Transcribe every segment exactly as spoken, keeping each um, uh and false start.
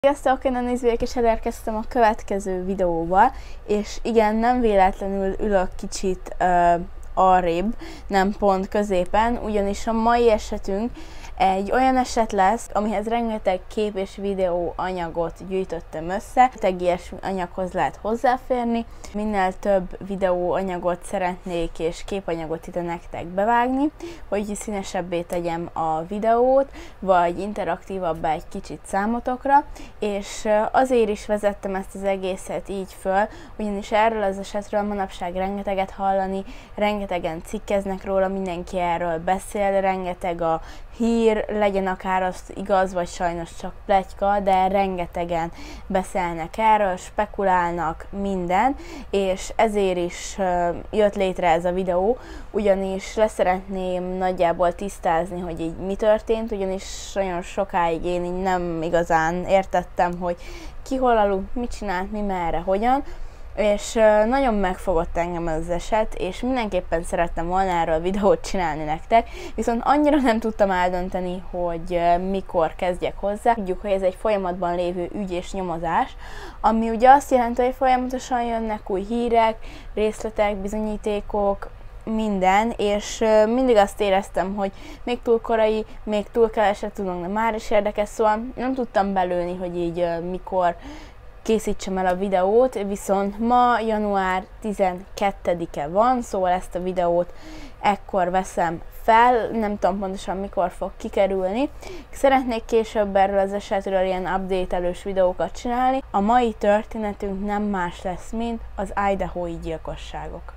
Sziasztok, én a nézők, és elérkeztem a következő videóval, és igen, nem véletlenül ülök kicsit uh, arrébb, nem pont középen, ugyanis a mai esetünk egy olyan eset lesz, amihez rengeteg kép és videó anyagot gyűjtöttem össze. Rengeteg ilyesmi anyaghoz lehet hozzáférni. Minél több videó anyagot szeretnék és képanyagot ide nektek bevágni, hogy színesebbé tegyem a videót, vagy interaktívabbá egy kicsit számotokra, és azért is vezettem ezt az egészet így föl, ugyanis erről az esetről manapság rengeteget hallani, rengetegen cikkeznek róla, mindenki erről beszél, rengeteg a hír, legyen akár az igaz, vagy sajnos csak pletyka, de rengetegen beszélnek erről, spekulálnak minden, és ezért is jött létre ez a videó, ugyanis leszeretném nagyjából tisztázni, hogy így mi történt, ugyanis nagyon sokáig én így nem igazán értettem, hogy ki hol aludt, mit csinált, mi merre, hogyan, és nagyon megfogott engem az eset, és mindenképpen szerettem volna erről videót csinálni nektek, viszont annyira nem tudtam eldönteni, hogy mikor kezdjek hozzá. Tudjuk, hogy ez egy folyamatban lévő ügy és nyomozás, ami ugye azt jelenti, hogy folyamatosan jönnek új hírek, részletek, bizonyítékok, minden, és mindig azt éreztem, hogy még túl korai, még túl keveset tudunk, de már is érdekes, szóval nem tudtam belőni, hogy így mikor készítsem el a videót, viszont ma január tizenkettedike van, szóval ezt a videót ekkor veszem fel, nem tudom pontosan mikor fog kikerülni. Szeretnék később erről az esetről ilyen update-elős videókat csinálni. A mai történetünk nem más lesz, mint az idahói gyilkosságok.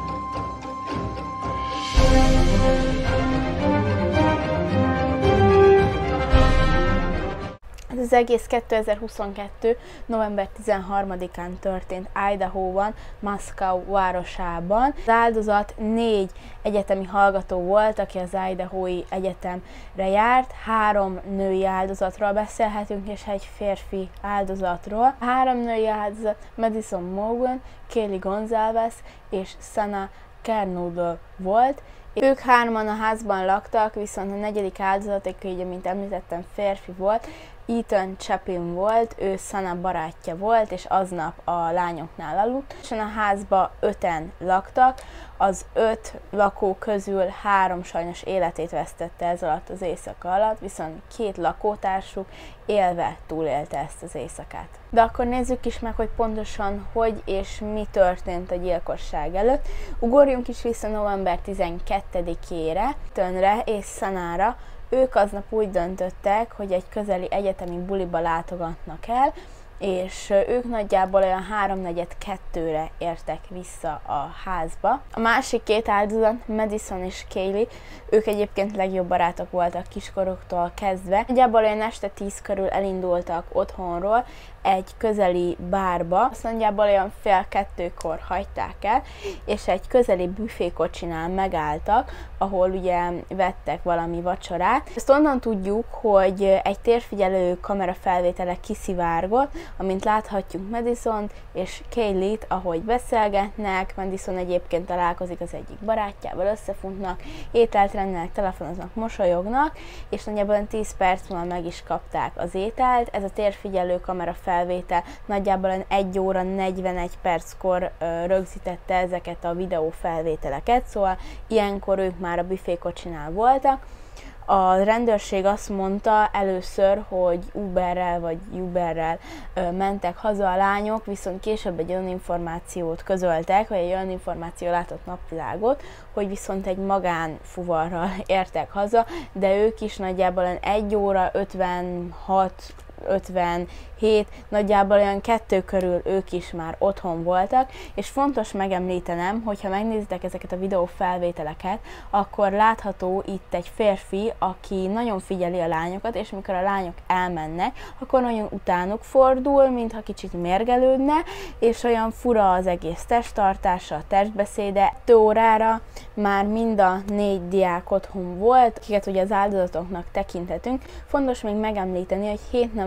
Ez az egész kétezer-huszonkettő. november tizenharmadikán történt Idahoban, Moscow városában. Az áldozat négy egyetemi hallgató volt, aki az Idahói Egyetemre járt. Három női áldozatról beszélhetünk, és egy férfi áldozatról. A három női áldozat Madison Morgan, Kaylee Gonzalez és Sana Kernodle volt. Ők hárman a házban laktak, viszont a negyedik áldozat, aki, mint említettem, férfi volt, Ethan Chapin volt, ő Sana barátja volt, és aznap a lányoknál aludt. És a házba öten laktak, az öt lakó közül három sajnos életét vesztette ez alatt az éjszaka alatt, viszont két lakótársuk élve túlélte ezt az éjszakát. De akkor nézzük is meg, hogy pontosan hogy és mi történt a gyilkosság előtt. Ugorjunk is vissza november tizenkettedikére, Ethanre és Sanára. Ők aznap úgy döntöttek, hogy egy közeli egyetemi buliba látogatnak el, és ők nagyjából olyan háromnegyed kettőre értek vissza a házba. A másik két áldozat, Madison és Kaylee, ők egyébként legjobb barátok voltak kiskoruktól kezdve. Nagyjából olyan este tíz körül elindultak otthonról egy közeli bárba, azt nagyjából olyan fél kettőkor hagyták el, és egy közeli büfékocsinál megálltak, ahol ugye vettek valami vacsorát. Ezt onnan tudjuk, hogy egy térfigyelő kamera felvétele kiszivárgott, amint láthatjuk Madison és Kaylee-t, ahogy beszélgetnek. Madison egyébként találkozik az egyik barátjával, összefutnak, ételt rendelnek, telefonoznak, mosolyognak, és nagyjából tíz perc múlva meg is kapták az ételt. Ez a térfigyelő kamera felvétel nagyjából egy óra negyvenegy perckor ö, rögzítette ezeket a videófelvételeket, szóval ilyenkor ők már a büfékocsinál voltak. A rendőrség azt mondta először, hogy Uberrel vagy Uberrel ö, mentek haza a lányok, viszont később egy olyan információt közöltek, vagy egy olyan információ látott napvilágot, hogy viszont egy magánfuvarral értek haza, de ők is nagyjából egy óra ötvenhat ötvenhét, nagyjából olyan kettő körül ők is már otthon voltak, és fontos megemlítenem, hogyha megnézitek ezeket a videófelvételeket, akkor látható itt egy férfi, aki nagyon figyeli a lányokat, és mikor a lányok elmennek, akkor nagyon utánuk fordul, mintha kicsit mérgelődne, és olyan fura az egész testtartása, a testbeszéde. Kettő órára már mind a négy diák otthon volt, akiket ugye az áldozatoknak tekinthetünk. Fontos még megemlíteni, hogy hét nap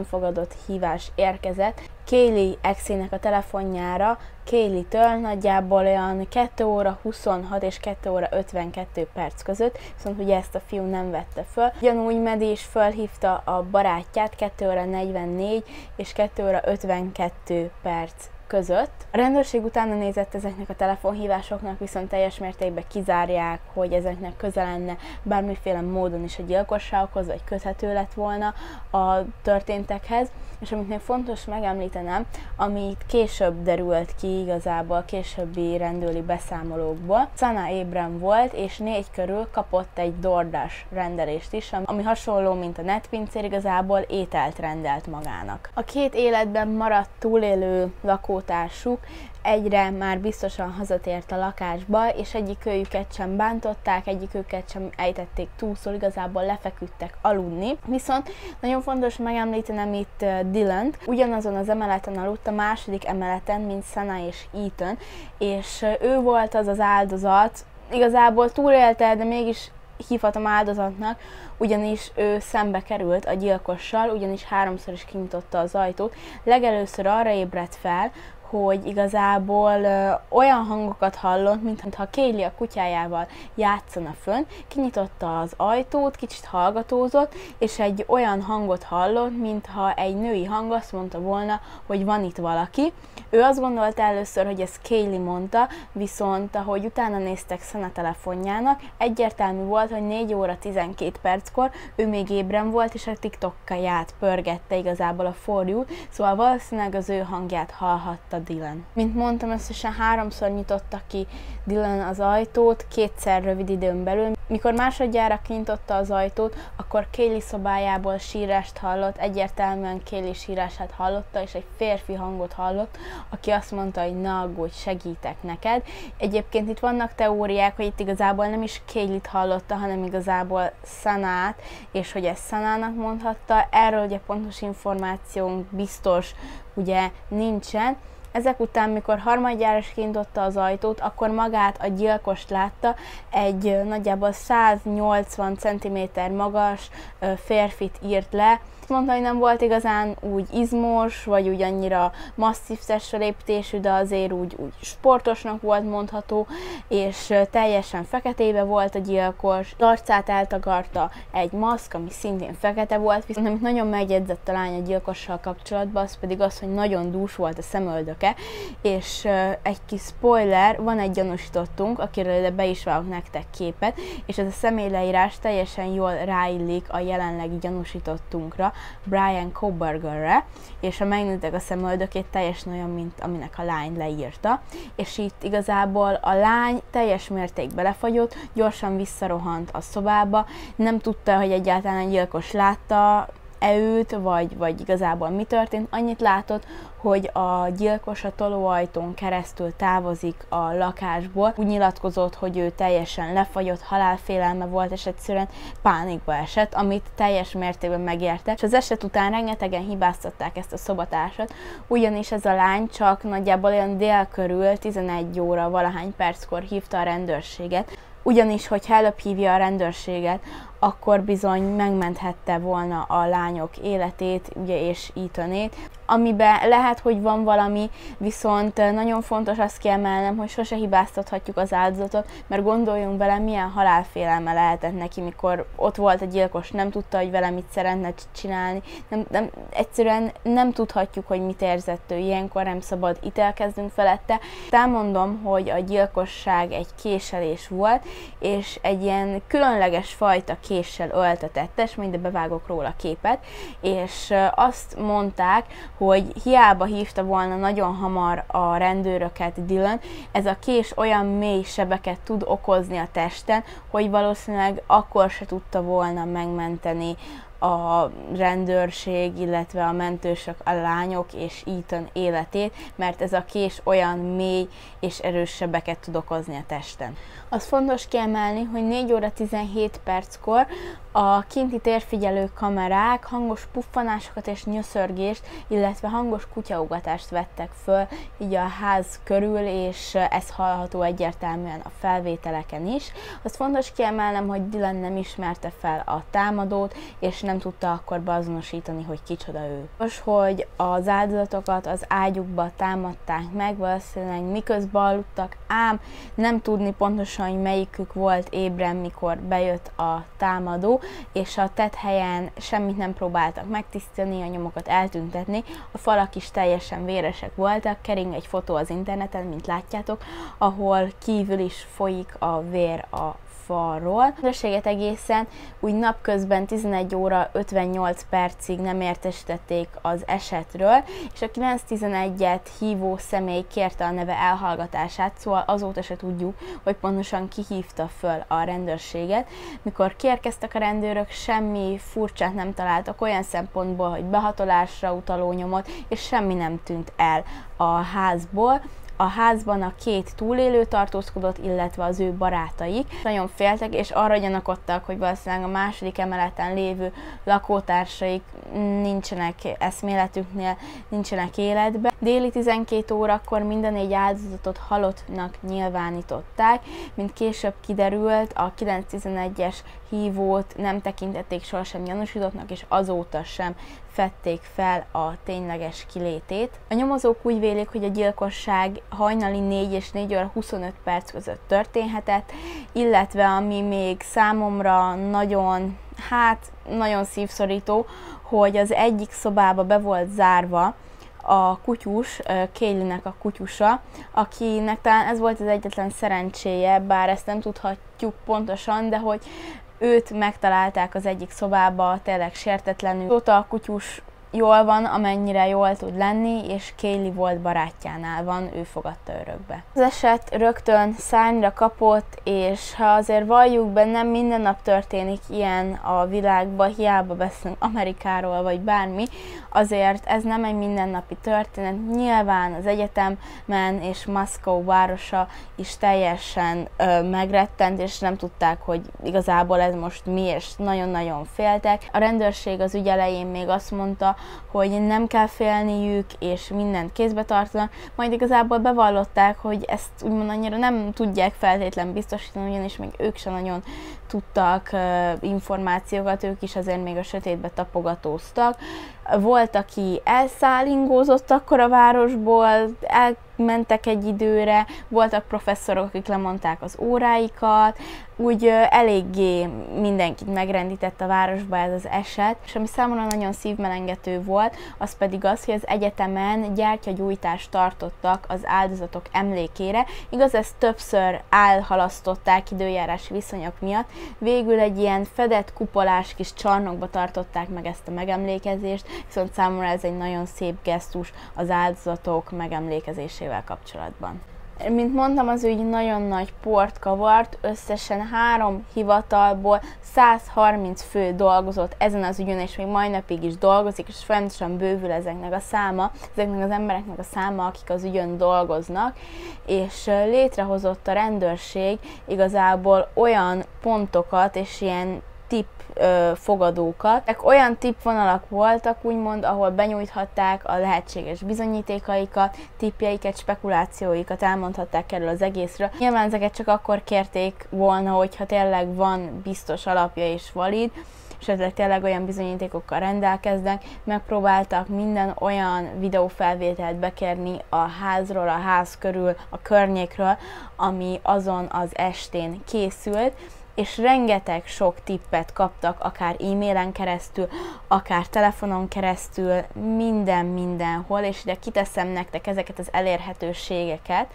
nem fogadott hívás érkezett Kaylee exének a telefonjára, Kaylee-től nagyjából olyan kettő óra huszonhat és kettő óra ötvenkettő perc között, viszont ugye ezt a fiú nem vette föl. Ugyanúgy Maddie is felhívta a barátját kettő óra negyvennégy és kettő óra ötvenkettő perc között. A rendőrség utána nézett ezeknek a telefonhívásoknak, viszont teljes mértékben kizárják, hogy ezeknek köze lenne bármiféle módon is a gyilkossághoz, vagy köthető lett volna a történtekhez. És amit még fontos megemlítenem, amit később derült ki igazából, későbbi rendőri beszámolókból, Sana Abram volt, és négy körül kapott egy DoorDash rendelést is, ami hasonló, mint a netpincér, igazából ételt rendelt magának. A két életben maradt túlélő lakótársuk egyre már biztosan hazatért a lakásba, és egyik őjüket sem bántották, egyik őket sem ejtették túlszól, igazából lefeküdtek aludni. Viszont nagyon fontos megemlítenem itt Dylant, ugyanazon az emeleten aludt, a második emeleten, mint Sana és Ethan, és ő volt az az áldozat, igazából túlélte, de mégis hívhatom áldozatnak, ugyanis ő szembe került a gyilkossal, ugyanis háromszor is kinyitotta az ajtót. Legelőször arra ébredt fel, hogy igazából ö, olyan hangokat hallott, mintha Kaylee a kutyájával játszana fönn, kinyitotta az ajtót, kicsit hallgatózott, és egy olyan hangot hallott, mintha egy női hang azt mondta volna, hogy van itt valaki. Ő azt gondolta először, hogy ez Kaylee mondta, viszont ahogy utána néztek Sana telefonjának, egyértelmű volt, hogy négy óra tizenkét perckor ő még ébren volt, és a TikTokját pörgette igazából a For You-t, szóval valószínűleg az ő hangját hallhatta Dylan. Mint mondtam, összesen háromszor nyitotta ki Dylan az ajtót, kétszer rövid időn belül. Mikor másodjára kinyitotta az ajtót, akkor Kaylee szobájából sírást hallott, egyértelműen Kaylee sírását hallotta, és egy férfi hangot hallott, aki azt mondta, hogy ne aggódj, segítek neked. Egyébként itt vannak teóriák, hogy itt igazából nem is Kaylee-t hallotta, hanem igazából Sanát, és hogy ezt Sanának mondhatta. Erről ugye pontos információnk biztos ugye nincsen. Ezek után, mikor harmadjára is kinyitotta az ajtót, akkor magát a gyilkost látta, egy nagyjából száznyolcvan centiméter magas férfit írt le. Mondta, hogy nem volt igazán úgy izmos, vagy úgy annyira masszív testfelépítésű, de azért úgy, úgy sportosnak volt mondható, és teljesen feketébe volt a gyilkos. Arcát eltakarta egy maszk, ami szintén fekete volt, viszont amit nagyon megjegyzett a lány a gyilkossal kapcsolatban, az pedig az, hogy nagyon dús volt a szemöldöke, és egy kis spoiler, van egy gyanúsítottunk, akiről ide be is vágok nektek képet, és ez a személyleírás teljesen jól ráillik a jelenlegi gyanúsítottunkra, Brian Kohbergerre, és ha megnézitek a szemöldökét, teljesen olyan, mint aminek a lány leírta, és itt igazából a lány teljes mértékben lefagyott, gyorsan visszarohant a szobába, nem tudta, hogy egyáltalán egy gyilkos látta e őt, vagy, vagy igazából mi történt, annyit látott, hogy a gyilkos a tolóajtón keresztül távozik a lakásból. Úgy nyilatkozott, hogy ő teljesen lefagyott, halálfélelme volt, és egyszerűen pánikba esett, amit teljes mértékben megérte. És az eset után rengetegen hibáztatták ezt a szobatársat, ugyanis ez a lány csak nagyjából olyan dél körül, tizenegy óra valahány perckor hívta a rendőrséget, ugyanis, hogyha előbb hívja a rendőrséget, akkor bizony megmenthette volna a lányok életét, ugye, és Ethanét, amiben lehet, hogy van valami, viszont nagyon fontos azt kiemelnem, hogy sose hibáztathatjuk az áldozatot, mert gondoljunk bele, milyen halálfélelme lehetett neki, mikor ott volt a gyilkos, nem tudta, hogy vele mit szeretne csinálni, nem, nem, egyszerűen nem tudhatjuk, hogy mit érzett ő, ilyenkor nem szabad ítélkeznünk felette. Elmondom, hogy a gyilkosság egy késelés volt, és egy ilyen különleges fajta késsel öltetett, és mindjárt bevágok róla képet, és azt mondták, hogy hiába hívta volna nagyon hamar a rendőröket Dylan, ez a kés olyan mély sebeket tud okozni a testen, hogy valószínűleg akkor se tudta volna megmenteni a rendőrség, illetve a mentősök, a lányok és Ethan életét, mert ez a kés olyan mély és erős sebeket tud okozni a testen. Az fontos kiemelni, hogy négy óra tizenhét perckor A kinti térfigyelő kamerák hangos puffanásokat és nyöszörgést, illetve hangos kutyaugatást vettek föl így a ház körül, és ez hallható egyértelműen a felvételeken is. Azt fontos kiemelnem, hogy Dylan nem ismerte fel a támadót, és nem tudta akkor beazonosítani, hogy kicsoda ő. Most, hogy az áldozatokat az ágyukba támadták meg, valószínűleg miközben aludtak, ám nem tudni pontosan, hogy melyikük volt ébren, mikor bejött a támadó, és a tetthelyen semmit nem próbáltak megtisztítani, a nyomokat eltüntetni, a falak is teljesen véresek voltak, kering egy fotó az interneten, mint látjátok, ahol kívül is folyik a vér a falról. A rendőrséget egészen úgy napközben tizenegy óra ötvennyolc percig nem értesítették az esetről, és a kilenc tizenegyet hívó személy kérte a neve elhallgatását, szóval azóta se tudjuk, hogy pontosan ki hívta föl a rendőrséget. Mikor kiérkeztek a rendőrök, semmi furcsát nem találtak olyan szempontból, hogy behatolásra utaló nyomot, és semmi nem tűnt el a házból. A házban a két túlélő tartózkodott, illetve az ő barátaik. Nagyon féltek, és arra gyanakodtak, hogy valószínűleg a második emeleten lévő lakótársaik nincsenek eszméletüknél, nincsenek életben. Déli tizenkét órakor mind a négy áldozatot halottnak nyilvánították. Mint később kiderült, a kilenc tizenegyes hívót nem tekintették sohasem gyanúsítottnak, és azóta sem fedték fel a tényleges kilétét. A nyomozók úgy vélik, hogy a gyilkosság hajnali négy és négy óra huszonöt perc között történhetett, illetve ami még számomra nagyon, hát nagyon szívszorító, hogy az egyik szobába be volt zárva a kutyus, Kaylee-nek a kutyusa, akinek talán ez volt az egyetlen szerencséje, bár ezt nem tudhatjuk pontosan, de hogy őt megtalálták az egyik szobába, tényleg sértetlenül. Azóta a kutyus jól van, amennyire jól tud lenni, és Kaylee volt barátjánál van, ő fogadta örökbe. Az eset rögtön szárnyra kapott, és ha azért valljuk be, nem minden nap történik ilyen a világban, hiába beszélünk Amerikáról vagy bármi, azért ez nem egy mindennapi történet. Nyilván az egyetemen és Moscow városa is teljesen ö, megrettent, és nem tudták, hogy igazából ez most mi, és nagyon-nagyon féltek. A rendőrség az ügy elején még azt mondta, hogy nem kell félniük, és mindent kézbe tartanak, majd igazából bevallották, hogy ezt úgymond annyira nem tudják feltétlenül biztosítani, ugyanis még ők sem nagyon tudtak uh, információkat, ők is azért még a sötétbe tapogatóztak. Volt, aki elszállingózott akkor a városból, elmentek egy időre, voltak professzorok, akik lemondták az óráikat, úgy uh, eléggé mindenkit megrendített a városba ez az eset, és ami számomra nagyon szívmelengető volt, az pedig az, hogy az egyetemen gyertyagyújtást tartottak az áldozatok emlékére. Igaz, ezt többször elhalasztották időjárási viszonyok miatt, végül egy ilyen fedett kupolás kis csarnokba tartották meg ezt a megemlékezést, viszont számomra ez egy nagyon szép gesztus az áldozatok megemlékezésével kapcsolatban. Mint mondtam, az ügy nagyon nagy port kavart, összesen három hivatalból száz harminc fő dolgozott ezen az ügyön, és még mai napig is dolgozik, és folyamatosan bővül ezeknek a száma, ezeknek az embereknek a száma, akik az ügyön dolgoznak, és létrehozott a rendőrség igazából olyan pontokat és ilyen tip fogadókat. Olyan tippvonalak voltak, úgymond, ahol benyújthatták a lehetséges bizonyítékaikat, tippjeiket, spekulációikat elmondhatták erről az egészről. Nyilván ezeket csak akkor kérték volna, hogyha tényleg van biztos alapja és valid, és ezek tényleg olyan bizonyítékokkal rendelkeznek, megpróbáltak minden olyan videófelvételt bekérni a házról, a ház körül, a környékről, ami azon az estén készült, és rengeteg sok tippet kaptak, akár e-mailen keresztül, akár telefonon keresztül, minden mindenhol, és ide kiteszem nektek ezeket az elérhetőségeket,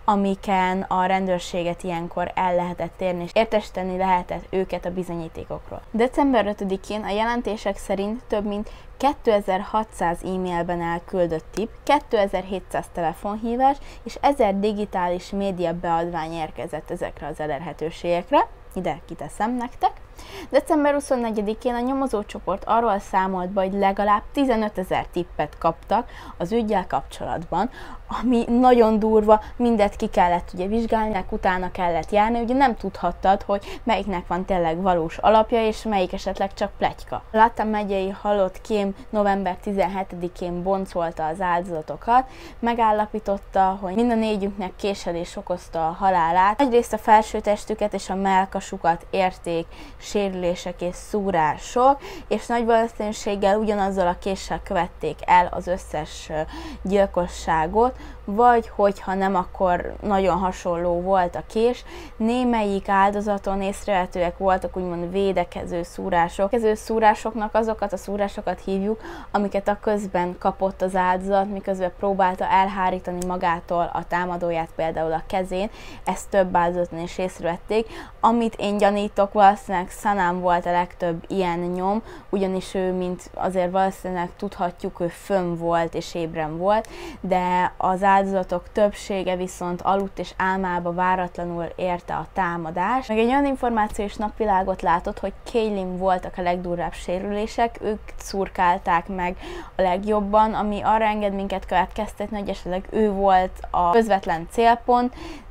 amiken a rendőrséget ilyenkor el lehetett érni, és értesíteni lehetett őket a bizonyítékokról. december ötödikén a jelentések szerint több mint kétezer-hatszáz e-mailben elküldött tipp, kétezer-hétszáz telefonhívás és ezer digitális média beadvány érkezett ezekre az elérhetőségekre. Ide kiteszem nektek. december huszonnegyedikén a nyomozócsoport arról számolt be, hogy legalább tizenötezer tippet kaptak az üggyel kapcsolatban, ami nagyon durva, mindet ki kellett ugye vizsgálni, utána kellett járni, ugye nem tudhattad, hogy melyiknek van tényleg valós alapja, és melyik esetleg csak pletyka. A Latham megyei halott kém november tizenhetedikén boncolta az áldozatokat, megállapította, hogy mind a négyüknek késelés okozta a halálát. Egyrészt a felsőtestüket és a mellkasukat érték sérülések és szúrások, és nagy valószínűséggel ugyanazzal a késsel követték el az összes gyilkosságot, vagy hogyha nem, akkor nagyon hasonló volt a kés. Némelyik áldozaton észrevehetőek voltak úgymond védekező szúrások. Védekező szúrásoknak azokat a szúrásokat hívjuk, amiket a közben kapott az áldozat, miközben próbálta elhárítani magától a támadóját, például a kezén. Ezt több áldozaton is észrevették. Amit én gyanítok, valószínűleg Sanam volt a legtöbb ilyen nyom, ugyanis ő, mint azért valószínűleg tudhatjuk, ő fönn volt és ébren volt, de az áldozatok többsége viszont aludt és álmába váratlanul érte a támadást. Meg egy olyan információ is napvilágot látott, hogy Kaylin voltak a legdurvább sérülések, ők szurkálták meg a legjobban, ami arra enged minket következtetni, hogy esetleg ő volt a közvetlen célpont,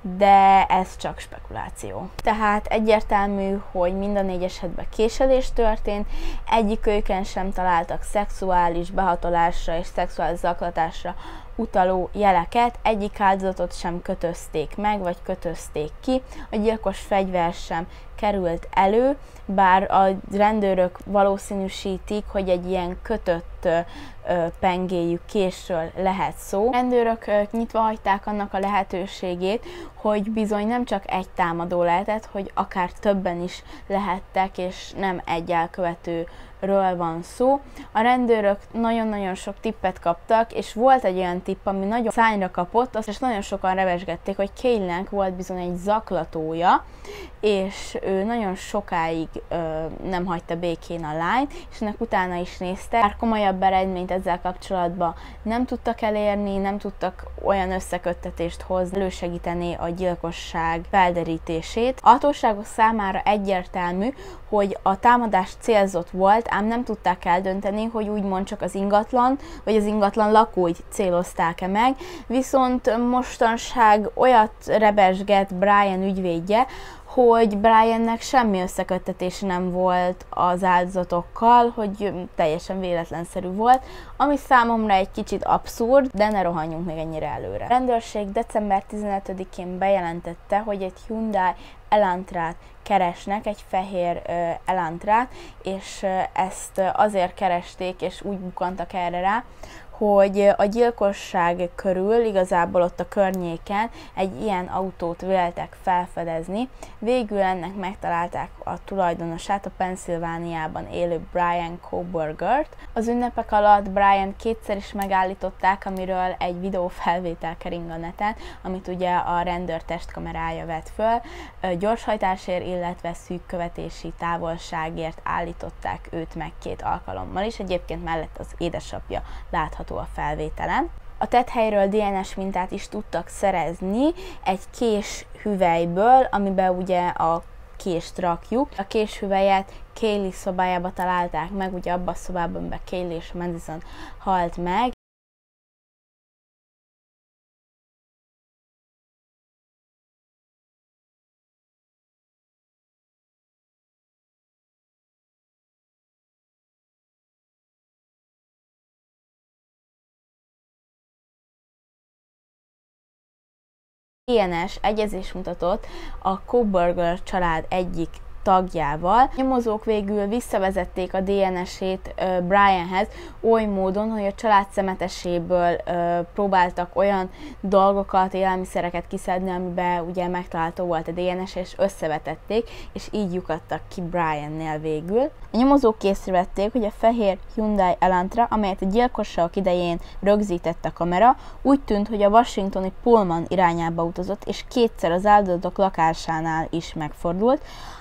de ez csak spekuláció. Tehát egyértelmű, hogy mind a négy esetben késelés történt, egyik őken sem találtak szexuális behatolásra és szexuális zaklatásra utaló jeleket, egyik áldozatot sem kötözték meg, vagy kötözték ki, a gyilkos fegyver sem került elő, bár a rendőrök valószínűsítik, hogy egy ilyen kötött ö, pengéjű késről lehet szó. A rendőrök ö, nyitva hagyták annak a lehetőségét, hogy bizony nem csak egy támadó lehetett, hogy akár többen is lehettek, és nem egy elkövető ről van szó. A rendőrök nagyon-nagyon sok tippet kaptak, és volt egy olyan tipp, ami nagyon szányra kapott, azt és nagyon sokan revesgették, hogy Kaylinnek volt bizony egy zaklatója, és ő nagyon sokáig ö, nem hagyta békén a lányt, és ennek utána is nézte. Már komolyabb eredményt ezzel kapcsolatban nem tudtak elérni, nem tudtak olyan összeköttetést hozni, elősegíteni a gyilkosság felderítését. A hatóságok számára egyértelmű, hogy a támadás célzott volt, ám nem tudták eldönteni, hogy úgymond csak az ingatlan, vagy az ingatlan lakóit célozták-e meg, viszont mostanság olyat rebesget Brian ügyvédje, hogy Briannek semmi összeköttetése nem volt az áldozatokkal, hogy teljesen véletlenszerű volt, ami számomra egy kicsit abszurd, de ne rohanjunk még ennyire előre. A rendőrség december tizenötödikén bejelentette, hogy egy Hyundai Elantrát keresnek, egy fehér uh, Elantrát, és uh, ezt azért keresték, és úgy bukantak erre rá, hogy a gyilkosság körül, igazából ott a környéken egy ilyen autót véltek felfedezni. Végül ennek megtalálták a tulajdonosát, a Pennsylvániában élő Brian Kohbergert. Az ünnepek alatt Brian kétszer is megállították, amiről egy videófelvétel kering a neten, amit ugye a rendőr testkamerája vett föl. Gyorshajtásért, illetve szűk követési távolságért állították őt meg két alkalommal is. Egyébként mellett az édesapja látható a felvételen. A tetthelyről dé en es mintát is tudtak szerezni egy kés hüvelyből, amiben ugye a kést rakjuk. A késhüvelyet Kaylee szobájába találták meg, ugye abban a szobában, amiben Kaylee és Madison halt meg. dé en es egyezés mutatott a Kohberger család egyik tagjával. A nyomozók végül visszavezették a dé en es-ét uh, Brianhez oly módon, hogy a család szemeteséből uh, próbáltak olyan dolgokat, élelmiszereket kiszedni, amiben ugye megtalálható volt a dé en es, és összevetették, és így lyukadtak ki Briannél végül. A nyomozók észrevették, hogy a fehér Hyundai Elantra, amelyet a gyilkosságok idején rögzített a kamera, úgy tűnt, hogy a washingtoni Pullman irányába utazott, és kétszer az áldozatok lakásánál is megfordult.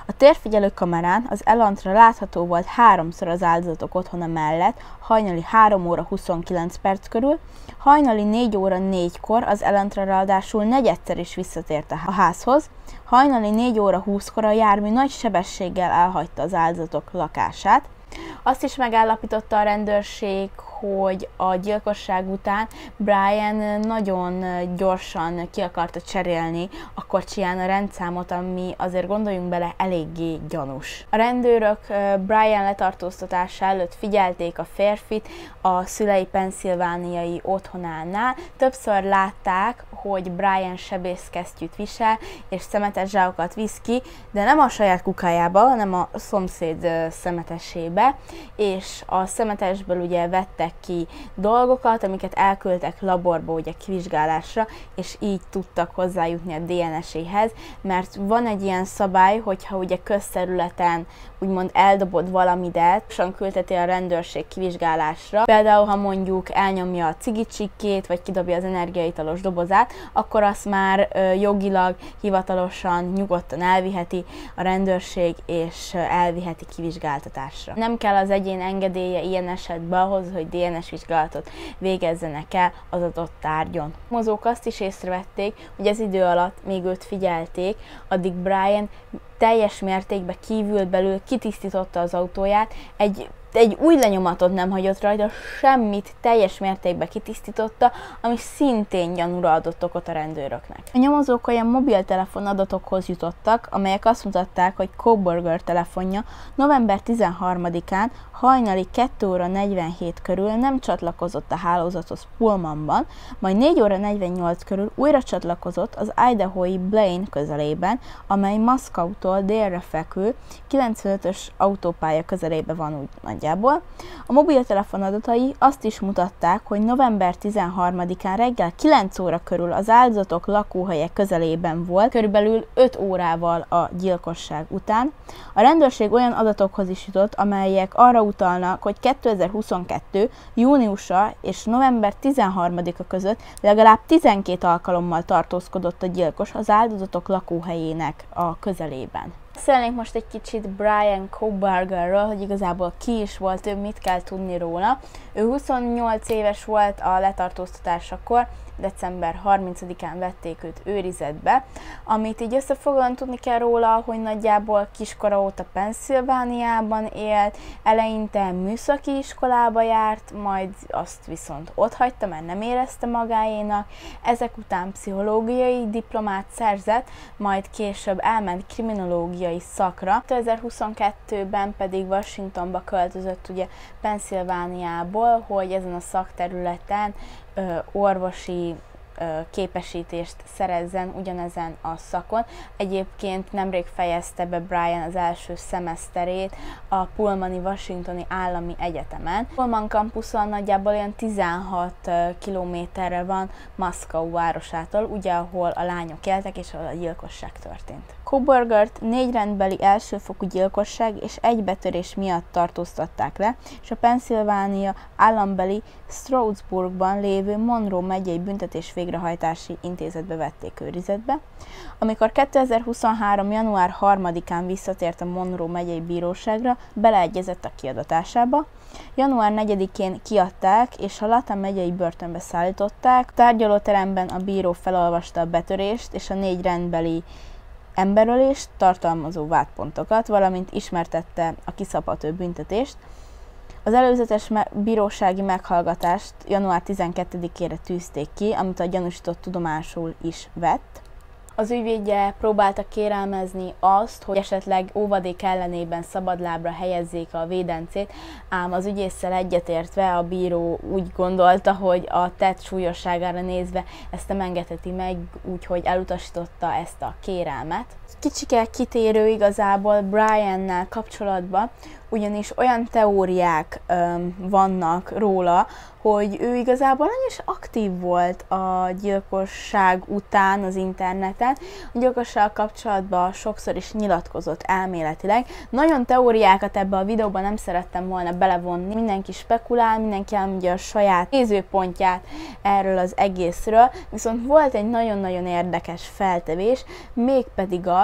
A térfigyelő kamerán az Elantra látható volt háromszor az áldozatok otthona mellett, hajnali három óra huszonkilenc perc körül, hajnali négy óra négykor az Elantra ráadásul negyedszer is visszatért a házhoz, hajnali négy óra húszkor a jármű nagy sebességgel elhagyta az áldozatok lakását. Azt is megállapította a rendőrség, hogy a gyilkosság után Brian nagyon gyorsan ki akarta cserélni a kocsiján a rendszámot, ami azért gondoljunk bele eléggé gyanús. A rendőrök Brian letartóztatása előtt figyelték a férfit a szülei pennsylvániai otthonánál. Többször látták, hogy Brian sebészkesztyűt visel és szemetes zsákokat visz ki, de nem a saját kukájába, hanem a szomszéd szemetesébe, és a szemetesből ugye vettek ki dolgokat, amiket elküldtek laborba ugye kivizsgálásra, és így tudtak hozzájutni a dé en es-éhez, mert van egy ilyen szabály, hogyha ugye közterületen úgymond eldobod valamidet, és küldheti a rendőrség kivizsgálásra. Például, ha mondjuk elnyomja a cigicsikkét, vagy kidobja az energiaitalos dobozát, akkor azt már ö, jogilag, hivatalosan, nyugodtan elviheti a rendőrség, és elviheti kivizsgáltatásra. Nem kell az egyén engedélye ilyen esetben ahhoz, hogy dé en es vizsgálatot végezzenek el az adott tárgyon. A mozók azt is észrevették, hogy ez idő alatt még őt figyelték, addig Brian teljes mértékben kívül belül kitisztította az autóját, egy egy új lenyomatot nem hagyott rajta, semmit teljes mértékben kitisztította, ami szintén gyanúra adott okot a rendőröknek. A nyomozók olyan mobiltelefon adatokhoz jutottak, amelyek azt mutatták, hogy Kohberger telefonja november tizenharmadikán hajnali kettő óra negyvenhét körül nem csatlakozott a hálózathoz Pullmanban, majd négy óra negyvennyolc körül újra csatlakozott az idahói Blaine közelében, amely Moscowtól délre fekvő kilencvenötös autópálya közelében van úgy nagyjából. A mobiltelefon adatai azt is mutatták, hogy november tizenharmadikán reggel kilenc óra körül az áldozatok lakóhelye közelében volt, körülbelül öt órával a gyilkosság után. A rendőrség olyan adatokhoz is jutott, amelyek arra utalnak, hogy kétezer-huszonkettő. júniusa és november tizenharmadika között legalább tizenkét alkalommal tartózkodott a gyilkos az áldozatok lakóhelyének a közelében. Beszélnénk most egy kicsit Brian Kohbergerről, hogy igazából ki is volt ő, mit kell tudni róla. Ő huszonnyolc éves volt a letartóztatásakor, december harmincadikán vették őt őrizetbe. Amit így összefoglalóan tudni kell róla, hogy nagyjából kiskora óta Pennsylvániában élt, eleinte műszaki iskolába járt, majd azt viszont otthagyta, mert nem érezte magáénak. Ezek után pszichológiai diplomát szerzett, majd később elment kriminológiai szakra. kétezer-huszonkettőben pedig Washingtonba költözött ugye Pennsylvániából, hogy ezen a szakterületen ö, orvosi ö, képesítést szerezzen ugyanezen a szakon. Egyébként nemrég fejezte be Brian az első szemeszterét a Pullmani Washingtoni Állami Egyetemen. Pullman kampuszon nagyjából olyan tizenhat kilométerre van Moscow városától, ugye ahol a lányok éltek és ahol a gyilkosság történt. Kohbergert négy rendbeli elsőfokú gyilkosság és egy betörés miatt tartóztatták le, és a Pennsylvania állambeli Stroudsburgban lévő Monroe megyei büntetés végrehajtási intézetbe vették őrizetbe. Amikor kétezer-huszonhárom. január harmadikán visszatért a Monroe megyei bíróságra, beleegyezett a kiadatásába. január negyedikén kiadták, és a Latham megyei börtönbe szállították. A tárgyalóteremben a bíró felolvasta a betörést és a négy rendbeli emberölést tartalmazó vádpontokat, valamint ismertette a kiszabható büntetést. Az előzetes me- bírósági meghallgatást január tizenkettedikére tűzték ki, amit a gyanúsított tudomásul is vett. Az ügyvédje próbálta kérelmezni azt, hogy esetleg óvadék ellenében szabadlábra helyezzék a védencét, ám az ügyésszel egyetértve a bíró úgy gondolta, hogy a tett súlyosságára nézve ezt nem engedheti meg, úgyhogy elutasította ezt a kérelmet. Kicsike kitérő igazából Briannel kapcsolatban, ugyanis olyan teóriák öm, vannak róla, hogy ő igazából nagyon is aktív volt a gyilkosság után az interneten. A gyilkossággal kapcsolatban sokszor is nyilatkozott elméletileg. Nagyon teóriákat ebbe a videóban nem szerettem volna belevonni. Mindenki spekulál, mindenki elmondja a saját nézőpontját erről az egészről, viszont volt egy nagyon-nagyon érdekes feltevés, mégpedig az,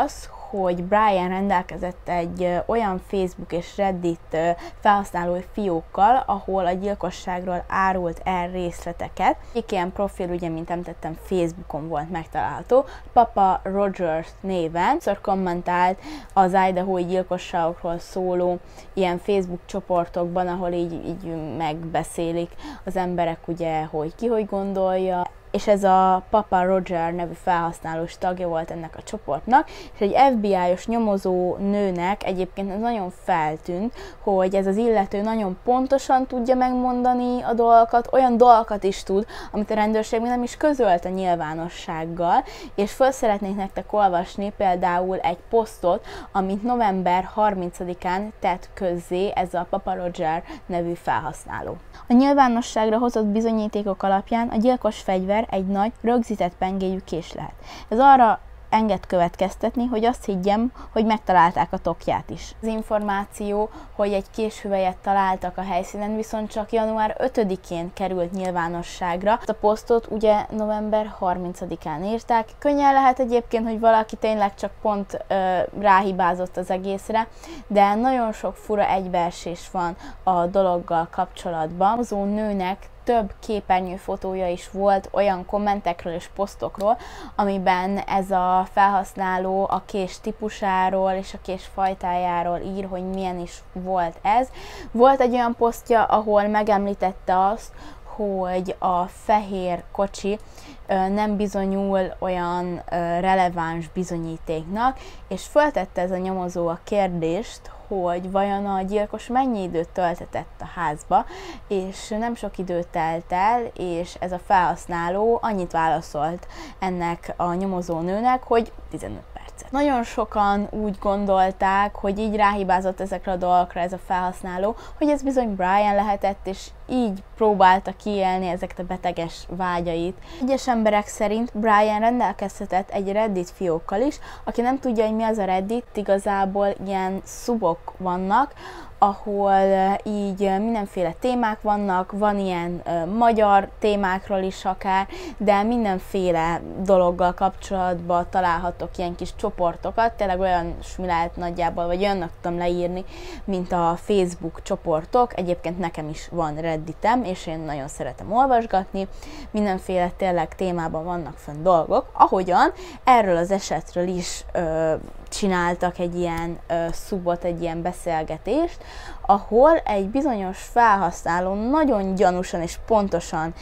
hogy Brian rendelkezett egy olyan Facebook és Reddit felhasználói fiókkal, ahol a gyilkosságról árult el részleteket. Egyik ilyen profil, ugye, mint említettem, Facebookon volt megtalálható, Papa Rogers néven. Szor kommentált az idahói gyilkosságokról szóló ilyen Facebook csoportokban, ahol így, így megbeszélik az emberek, ugye, hogy ki hogy gondolja, és ez a Papa Roger nevű felhasználós tagja volt ennek a csoportnak, és egy ef bé i-os nyomozó nőnek egyébként ez nagyon feltűnt, hogy ez az illető nagyon pontosan tudja megmondani a dolgokat, olyan dolgokat is tud, amit a rendőrség még nem is közölt a nyilvánossággal, és föl szeretnék nektek olvasni például egy posztot, amit november harmincadikán tett közzé ez a Papa Roger nevű felhasználó. A nyilvánosságra hozott bizonyítékok alapján a gyilkos fegyver egy nagy, rögzített pengéjű kés lehet. Ez arra enged következtetni, hogy azt higgyem, hogy megtalálták a tokját is. Az információ, hogy egy késhüvelyet találtak a helyszínen, viszont csak január ötödikén került nyilvánosságra. A posztot ugye november harmincadikán írták. Könnyen lehet egyébként, hogy valaki tényleg csak pont ö, ráhibázott az egészre, de nagyon sok fura egybeesés van a dologgal kapcsolatban. Az nőnek több képernyőfotója is volt olyan kommentekről és posztokról, amiben ez a felhasználó a kés típusáról és a kés fajtájáról ír, hogy milyen is volt ez. Volt egy olyan posztja, ahol megemlítette azt, hogy a fehér kocsi nem bizonyul olyan releváns bizonyítéknak, és föltette ez a nyomozó a kérdést, hogy vajon a gyilkos mennyi időt töltetett a házba, és nem sok időt telt el, és ez a felhasználó annyit válaszolt ennek a nyomozónőnek, hogy tizenöt percet. Nagyon sokan úgy gondolták, hogy így ráhibázott ezekre a dolgokra ez a felhasználó, hogy ez bizony Brian lehetett, és így próbálta kiélni ezeket a beteges vágyait. Egyes emberek szerint Brian rendelkezhetett egy Reddit fiókkal is. Aki nem tudja, hogy mi az a Reddit, igazából ilyen szubok vannak, ahol így mindenféle témák vannak, van ilyen uh, magyar témákról is akár, de mindenféle dologgal kapcsolatban találhatok ilyen kis csoportokat, tényleg olyan mi lehet nagyjából, vagy olyannak tudom leírni, mint a Facebook csoportok. Egyébként nekem is van Redditem, és én nagyon szeretem olvasgatni, mindenféle tényleg témában vannak fönn dolgok, ahogyan erről az esetről is uh, csináltak egy ilyen uh, szubot, egy ilyen beszélgetést, ahol egy bizonyos felhasználó nagyon gyanúsan és pontosan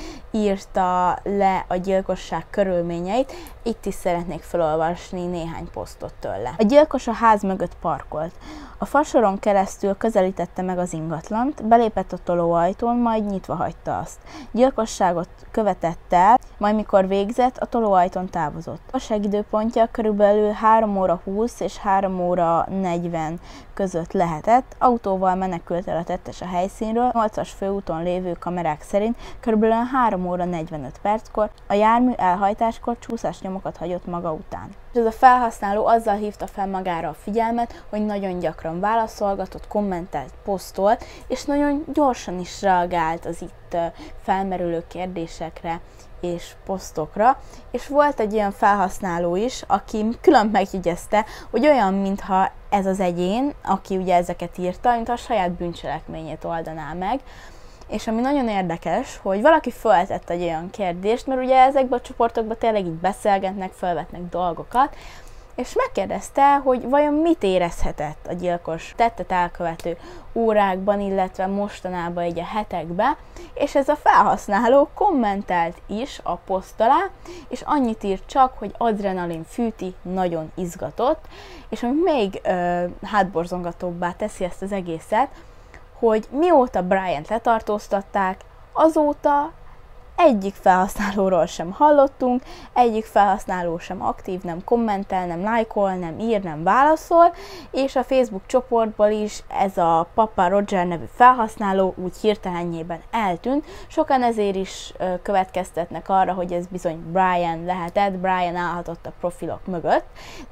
írta le a gyilkosság körülményeit. Itt is szeretnék felolvasni néhány posztot tőle. A gyilkos a ház mögött parkolt. A fasoron keresztül közelítette meg az ingatlant, belépett a tolóajtón, majd nyitva hagyta azt. Gyilkosságot követett el, majd mikor végzett, a tolóajtón távozott. A segidőpontja körülbelül három óra húsz és három óra negyven között lehetett. Autóval menekült el a tettes a helyszínről, nyolcas főúton lévő kamerák szerint körülbelül három óra negyvenöt perckor, a jármű elhajtáskor csúszásnyomokat hagyott maga után. Ez a felhasználó azzal hívta fel magára a figyelmet, hogy nagyon gyakran válaszolgatott, kommentelt, posztolt, és nagyon gyorsan is reagált az itt felmerülő kérdésekre és posztokra, és volt egy olyan felhasználó is, aki külön megjegyezte, hogy olyan, mintha ez az egyén, aki ugye ezeket írta, mintha a saját bűncselekményét oldaná meg. És ami nagyon érdekes, hogy valaki feltett egy olyan kérdést, mert ugye ezekben a csoportokban tényleg így beszélgetnek, felvetnek dolgokat, és megkérdezte, hogy vajon mit érezhetett a gyilkos tettet elkövető órákban, illetve mostanában így a hetekben, és ez a felhasználó kommentelt is a poszt alá, és annyit írt csak, hogy adrenalin fűti, nagyon izgatott, és ami még ö, hátborzongatóbbá teszi ezt az egészet, hogy mióta Briant letartóztatták, azóta egyik felhasználóról sem hallottunk, egyik felhasználó sem aktív, nem kommentel, nem lájkol, nem ír, nem válaszol, és a Facebook csoportból is ez a Papa Roger nevű felhasználó úgy hirtelenjében eltűnt. Sokan ezért is következtetnek arra, hogy ez bizony Brian lehetett, Brian állhatott a profilok mögött,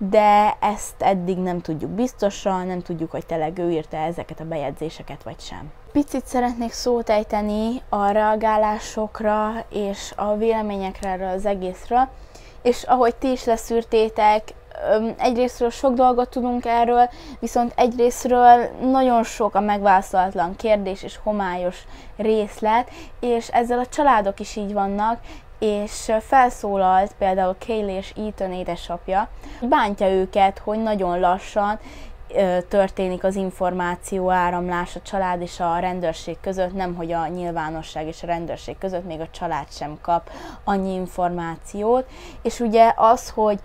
de ezt eddig nem tudjuk biztosan, nem tudjuk, hogy tényleg ő írta ezeket a bejegyzéseket vagy sem. Picit szeretnék szót ejteni a reagálásokra és a véleményekre erről az egészről, és ahogy ti is leszűrtétek, egyrésztről sok dolgot tudunk erről, viszont egyrésztről nagyon sok a megválaszolatlan kérdés és homályos részlet, és ezzel a családok is így vannak, és felszólalt például Kaylee és Ethan édesapja, bántja őket, hogy nagyon lassan történik az információ áramlás a család és a rendőrség között, nemhogy a nyilvánosság és a rendőrség között még a család sem kap annyi információt, és ugye az, hogy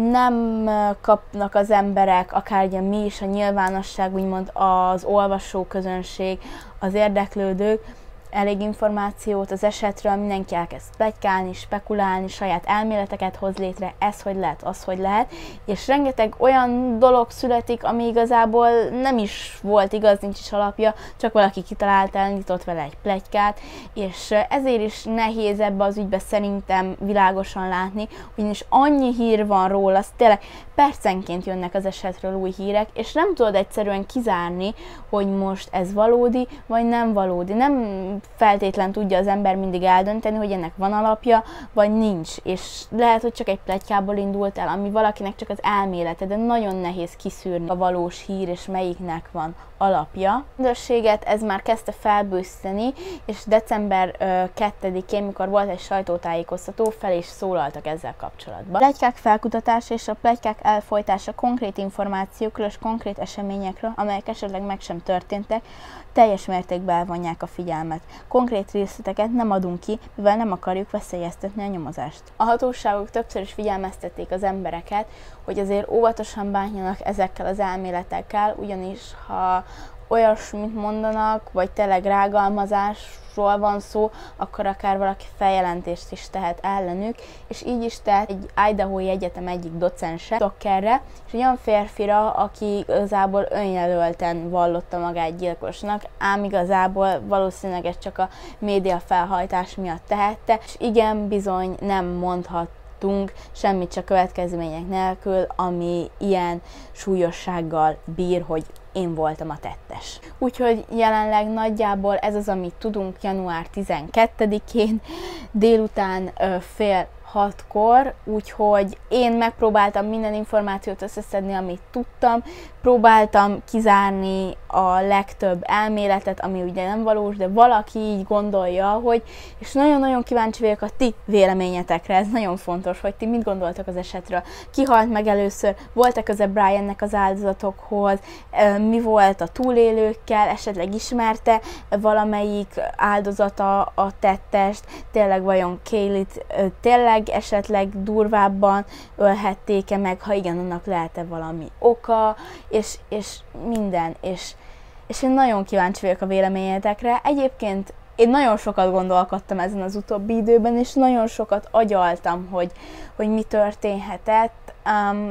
nem kapnak az emberek, akár ugye mi is, a nyilvánosság, úgymond az olvasóközönség, az érdeklődők, elég információt az esetről, mindenki elkezd pletykálni, spekulálni, saját elméleteket hoz létre, ez hogy lehet, az hogy lehet, és rengeteg olyan dolog születik, ami igazából nem is volt igaz, nincs is alapja, csak valaki kitalálta, elindított vele egy pletykát, és ezért is nehéz ebbe az ügybe szerintem világosan látni, ugyanis annyi hír van róla, az tényleg percenként jönnek az esetről új hírek, és nem tudod egyszerűen kizárni, hogy most ez valódi, vagy nem valódi. Nem feltétlen tudja az ember mindig eldönteni, hogy ennek van alapja, vagy nincs. És lehet, hogy csak egy pletykából indult el, ami valakinek csak az elmélete, de nagyon nehéz kiszűrni a valós hír, és melyiknek van alapja. A rendőrséget ez már kezdte felbőszteni, és december kettedikén, mikor volt egy sajtótájékoztató, fel is szólaltak ezzel kapcsolatban. A pletykák felkutatása és a pletykák elfolytása konkrét információkról és konkrét eseményekről, amelyek esetleg meg sem történtek, teljes mértékben elvonják a figyelmet. Konkrét részleteket nem adunk ki, mivel nem akarjuk veszélyeztetni a nyomozást. A hatóságok többször is figyelmeztették az embereket, hogy azért óvatosan bánjanak ezekkel az elméletekkel, ugyanis ha olyasmit mondanak, vagy tényleg rágalmazásról van szó, akkor akár valaki feljelentést is tehet ellenük, és így is tehet egy Idahói Egyetem egyik docense, dokkerre, és egy olyan férfira, aki igazából önjelölten vallotta magát gyilkosnak, ám igazából valószínűleg ez csak a média felhajtás miatt tehette, és igen, bizony nem mondhat semmit csak következmények nélkül, ami ilyen súlyossággal bír, hogy én voltam a tettes. Úgyhogy jelenleg nagyjából ez az, amit tudunk január tizenkettedikén délután fél hatkor, úgyhogy én megpróbáltam minden információt összeszedni, amit tudtam, próbáltam kizárni a legtöbb elméletet, ami ugye nem valós, de valaki így gondolja, hogy, és nagyon-nagyon kíváncsi vagyok a ti véleményetekre, ez nagyon fontos, hogy ti mit gondoltak az esetről. Ki halt meg először, volt-e köze Briannek az áldozatokhoz, mi volt a túlélőkkel, esetleg ismerte valamelyik áldozata a tettest, tényleg vajon Kaylee-t tényleg esetleg durvábban ölhették-e meg, ha igen, annak lehet-e valami oka, és, és minden, és, és én nagyon kíváncsi vagyok a véleményetekre. Egyébként én nagyon sokat gondolkodtam ezen az utóbbi időben, és nagyon sokat agyaltam, hogy, hogy mi történhetett. Um,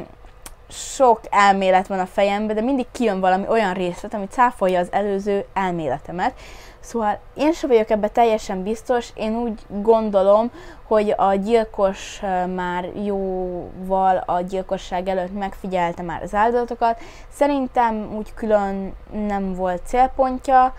sok elmélet van a fejemben, de mindig kijön valami olyan részlet, ami cáfolja az előző elméletemet. Szóval én sem vagyok ebben teljesen biztos, én úgy gondolom, hogy a gyilkos már jóval a gyilkosság előtt megfigyelte már az áldozatokat. Szerintem úgy külön nem volt célpontja.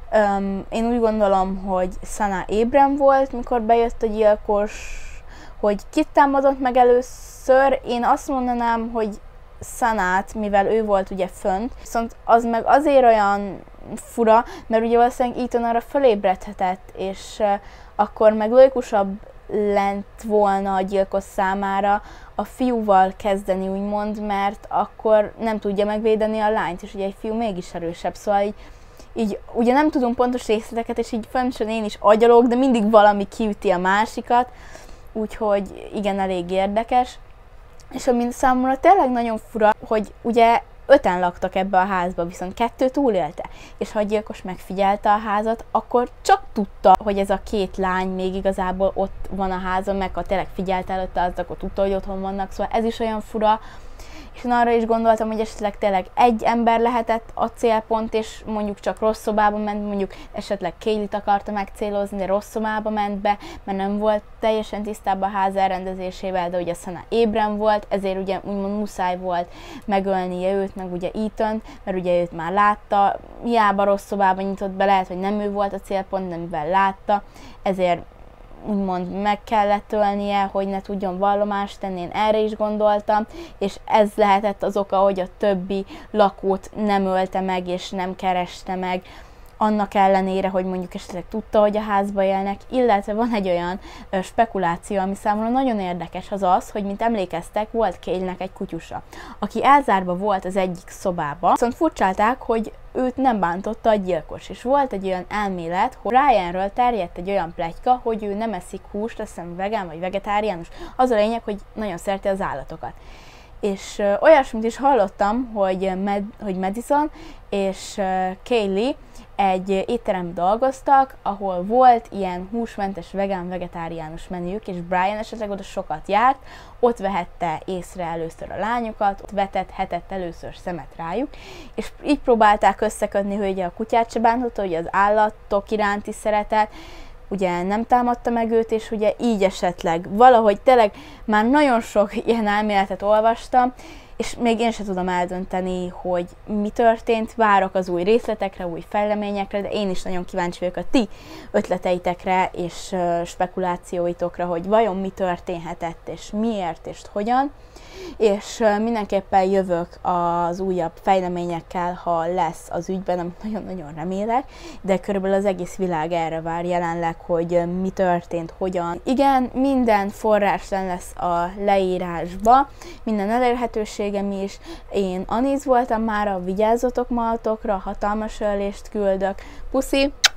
Én úgy gondolom, hogy Sana ébren volt, mikor bejött a gyilkos, hogy kit támadott meg először. Én azt mondanám, hogy Sanát, mivel ő volt ugye fönt, viszont az meg azért olyan fura, mert ugye valószínűleg Ethan arra fölébredhetett, és uh, akkor meg logikusabb lett volna a gyilkos számára a fiúval kezdeni, úgymond, mert akkor nem tudja megvédeni a lányt, és ugye egy fiú mégis erősebb, szóval így, így ugye nem tudunk pontos részleteket, és így fontosan én is agyalok, de mindig valami kiüti a másikat, úgyhogy igen, elég érdekes. És ami számomra tényleg nagyon fura, hogy ugye öten laktak ebbe a házba, viszont kettő túlélte. És ha a gyilkos megfigyelte a házat, akkor csak tudta, hogy ez a két lány még igazából ott van a házon, meg ha tényleg figyelte előtte, az akkor tudta, hogy otthon vannak, szóval ez is olyan fura. És én arra is gondoltam, hogy esetleg tényleg egy ember lehetett a célpont, és mondjuk csak rossz szobába ment, mondjuk esetleg Kaylee-t akarta megcélozni, de rossz szobába ment be, mert nem volt teljesen tisztában a ház elrendezésével, de ugye Sana ébren volt, ezért ugye úgymond muszáj volt megölnie őt, meg ugye Ethan, mert ugye őt már látta, hiába rossz szobába nyitott be, lehet, hogy nem ő volt a célpont, de mivel látta, ezért úgymond meg kellett ölnie, hogy ne tudjon vallomást tenni, én erre is gondoltam, és ez lehetett az oka, hogy a többi lakót nem ölte meg, és nem kereste meg, annak ellenére, hogy mondjuk esetleg tudta, hogy a házba élnek, illetve van egy olyan ö, spekuláció, ami számomra nagyon érdekes, az az, hogy mint emlékeztek, volt Cale-nek egy kutyusa, aki elzárva volt az egyik szobába, viszont furcsálták, hogy őt nem bántotta a gyilkos, és volt egy olyan elmélet, hogy Ryanről terjedt egy olyan pletyka, hogy ő nem eszik húst, azt hiszem vegán vagy vegetáriánus, az a lényeg, hogy nagyon szereti az állatokat. És ö, olyasmit is hallottam, hogy, Med, hogy Madison és ö, Kaylee egy étteremben dolgoztak, ahol volt ilyen húsmentes, vegán, vegetáriánus menüjük, és Brian esetleg oda sokat járt, ott vehette észre először a lányokat, ott vetethetett először szemet rájuk, és így próbálták összekötni, hogy ugye a kutyát se bántotta, hogy az állatok iránti szeretet, ugye nem támadta meg őt, és ugye így esetleg valahogy tényleg már nagyon sok ilyen elméletet olvastam, és még én sem tudom eldönteni, hogy mi történt, várok az új részletekre, új fejleményekre, de én is nagyon kíváncsi vagyok a ti ötleteitekre és spekulációitokra, hogy vajon mi történhetett, és miért, és hogyan. És mindenképpen jövök az újabb fejleményekkel, ha lesz az ügyben, amit nagyon-nagyon remélek, de körülbelül az egész világ erre vár jelenleg, hogy mi történt, hogyan. Igen, minden forrás lesz a leírásba, minden elérhetőségem is. Én Aníz voltam mára, vigyázzatok magatokra, hatalmas ölést küldök. Puszi!